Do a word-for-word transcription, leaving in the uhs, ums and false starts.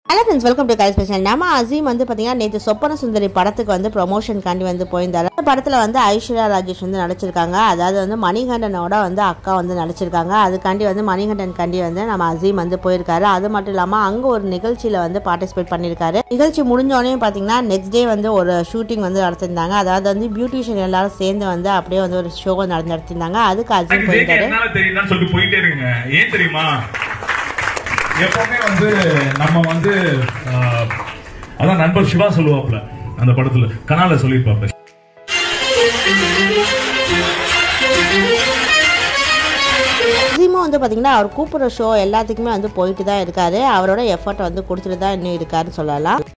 Hello friends, welcome to Kyle Special. நம்ம அசீம் வந்து பாத்தீங்கன்னா நேத்து சொப்பன சுந்தரி படத்துக்கு வந்து ப்ரமோஷன் காண்டி வந்து போயிருந்தாரு. அந்த படத்துல வந்து ஐஸ்வர்யா ராஜேஷ் வந்து நடிச்சிருக்காங்க. அதாவது வந்து மணிகண்டனோட வந்து அக்கா வந்து நடிச்சிருக்காங்க. அதுக்காண்டி வந்து மணிகண்டன் காண்டி வந்து நம்ம அசீம் வந்து போயிருக்காரு. அது மட்டும் இல்லாம அங்க ஒரு நிகழ்ச்சியில வந்து பார்ட்டிசிபேட் பண்ணிருக்காரு. நிகழ்ச்சி முடிஞ்சோடனே பாத்தீங்கன்னா நெக்ஸ்ட் டே வந்து ஒரு ஷூட்டிங் வந்து நடத்திருந்தாங்க. அதாவது வந்து பியூட்டிஷியன் எல்லாரும் சேர்ந்து வந்து அப்படியே வந்து ஒரு ஷோ நடத்திருந்தாங்க. அதுக்கு அசீம் போயிருக்காரு. ஏன் தெரியுமா, எப்பவுமே வந்து நம்ம வந்து அதான் நண்பர் சிவா சொல்லுவாப்ல அந்த படத்துல கனால சொல்லிருப்பாப்ல. அசீமும் வந்து பாத்தீங்கன்னா அவர் கூப்பிடுற ஷோ எல்லாத்துக்குமே வந்து போயிட்டு தான் இருக்காரு. அவரோட எஃபர்ட் வந்து கொடுத்துட்டு தான் இன்னும் இருக்காருன்னு சொல்லலாம்.